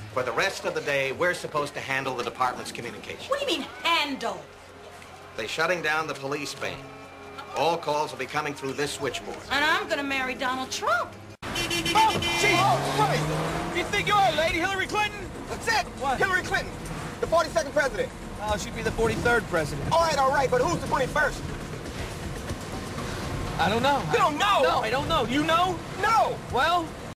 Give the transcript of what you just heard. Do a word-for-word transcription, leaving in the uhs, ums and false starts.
For the rest of the day, we're supposed to handle the department's communication. What do you mean, handle? They're shutting down the police van. All calls will be coming through this switchboard. And I'm gonna marry Donald Trump. Oh, Jesus Christ! You think you are, lady? Hillary Clinton? That's it! What? Hillary Clinton, the forty-second president. Oh, she'd be the forty-third president. All right, all right, but who's the twenty-first? I don't know. You don't know? No, I don't know. You know? No! Well,